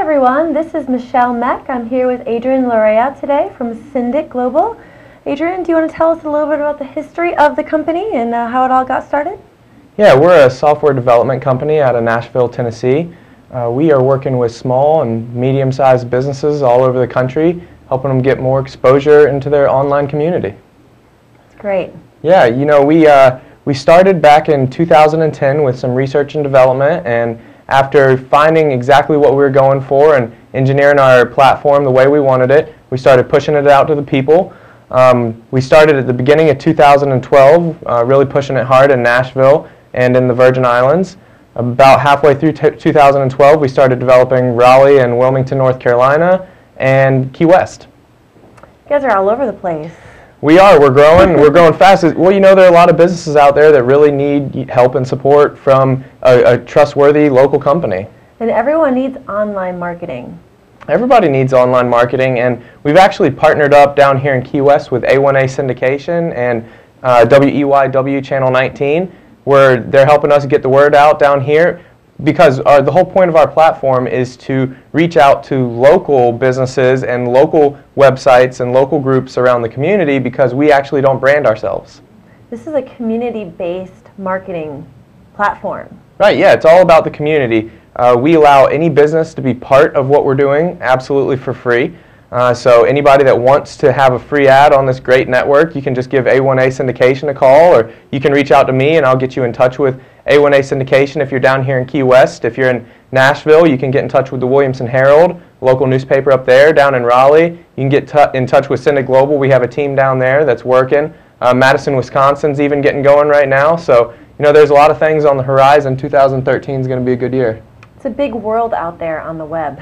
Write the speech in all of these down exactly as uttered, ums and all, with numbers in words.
everyone, this is Michelle Meck. I'm here with Adrian Larrea today from Syndic Global. Adrian, do you want to tell us a little bit about the history of the company and uh, how it all got started? Yeah, we're a software development company out of Nashville, Tennessee. Uh, we are working with small and medium-sized businesses all over the country, helping them get more exposure into their online community. That's great. Yeah, you know, we, uh, we started back in two thousand ten with some research and development, and after finding exactly what we were going for and engineering our platform the way we wanted it, we started pushing it out to the people. Um, we started at the beginning of two thousand twelve, uh, really pushing it hard in Nashville and in the Virgin Islands. About halfway through two thousand twelve, we started developing Raleigh and Wilmington, North Carolina, and Key West. You guys are all over the place. We are. We're growing. We're growing fast. Well, you know, there are a lot of businesses out there that really need help and support from a, a trustworthy local company. And everyone needs online marketing. Everybody needs online marketing, and we've actually partnered up down here in Key West with A one A Syndication and uh, W E Y W Channel nineteen, where they're helping us get the word out down here, because our, the whole point of our platform is to reach out to local businesses and local websites and local groups around the community, because we actually don't brand ourselves. This is a community-based marketing platform. Right, yeah, it's all about the community. Uh, we allow any business to be part of what we're doing absolutely for free. Uh, so anybody that wants to have a free ad on this great network, you can just give A one A Syndication a call, or you can reach out to me and I'll get you in touch with A one A Syndication if you're down here in Key West. If you're in Nashville, you can get in touch with the Williamson Herald, local newspaper up there. Down in Raleigh, you can get in touch with Syndic Global. We have a team down there that's working. Uh, Madison, Wisconsin's even getting going right now. So, you know, there's a lot of things on the horizon. two thousand thirteen is going to be a good year. It's a big world out there on the web.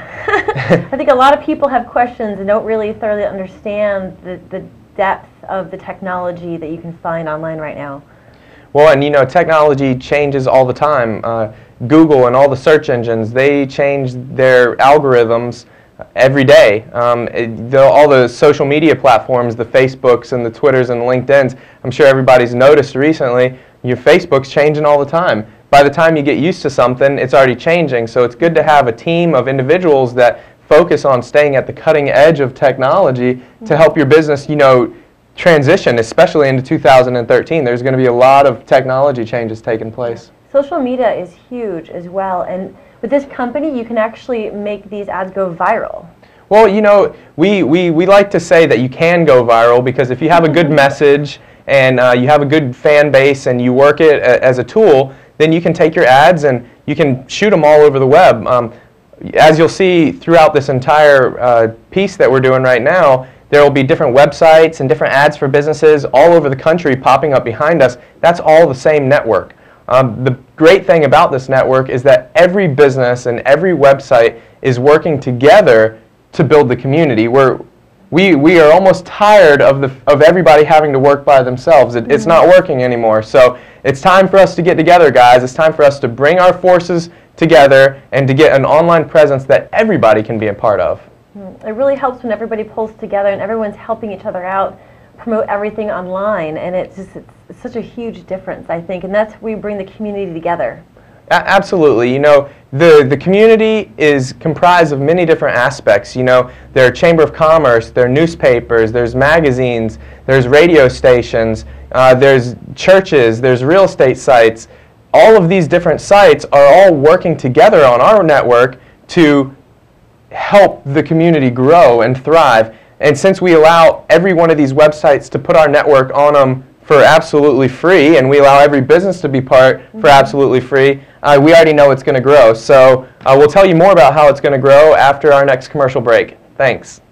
I think a lot of people have questions and don't really thoroughly understand the, the depth of the technology that you can find online right now. Well, and you know, technology changes all the time. Uh, Google and all the search engines, they change their algorithms every day. Um, it, the, all the social media platforms, the Facebooks and the Twitters and the LinkedIns, I'm sure everybody's noticed recently, your Facebook's changing all the time. By the time you get used to something, it's already changing. So it's good to have a team of individuals that focus on staying at the cutting edge of technology mm-hmm. to help your business, you know, transition, especially into two thousand thirteen. There's going to be a lot of technology changes taking place. Social media is huge as well, and with this company, you can actually make these ads go viral. Well, you know, we, we, we like to say that you can go viral, because if you have a good message and uh, you have a good fan base and you work it a, as a tool, then you can take your ads and you can shoot them all over the web. Um, as you'll see throughout this entire uh, piece that we're doing right now, there will be different websites and different ads for businesses all over the country popping up behind us. That's all the same network. Um, the great thing about this network is that every business and every website is working together to build the community. We're, we, we are almost tired of, the, of everybody having to work by themselves. It, it's not working anymore. So it's time for us to get together, guys. It's time for us to bring our forces together and to get an online presence that everybody can be a part of. It really helps when everybody pulls together and everyone's helping each other out, promote everything online, and it's just it's, it's such a huge difference, I think, and that's where we bring the community together. A absolutely. You know, the, the community is comprised of many different aspects. You know, there are Chamber of Commerce, there are newspapers, there's magazines, there's radio stations, uh, there's churches, there's real estate sites. All of these different sites are all working together on our network to help the community grow and thrive. And since we allow every one of these websites to put our network on them for absolutely free, and we allow every business to be part for absolutely free, uh, we already know it's going to grow. So uh, we'll tell you more about how it's going to grow after our next commercial break. Thanks.